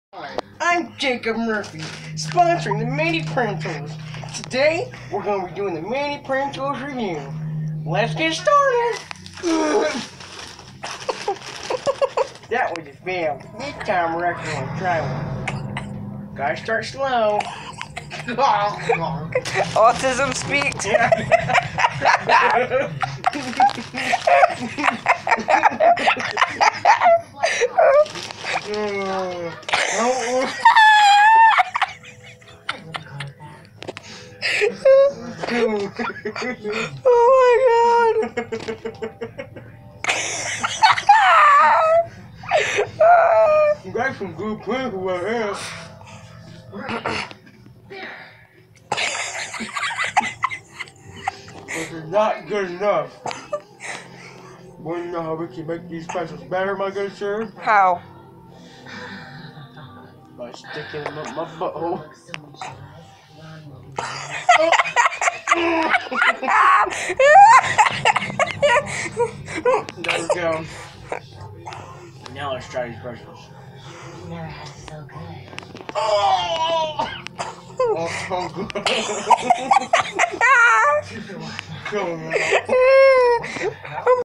Hi, I'm Jacob Murphy, sponsoring the Mini Pretzels. Today, we're going to be doing the Mini Pretzels review. Let's get started! That was a fail. This time, we're actually going to try one. Gotta start slow. Autism speaks. Yeah. Oh my god. You got some good pretzels right here. This is not good enough. Want to know how we can make these pretzels better, my good sir? How? By sticking them up my butthole. There we go. Now let's try these pretzels. Never had so good. Oh, so good. Come on.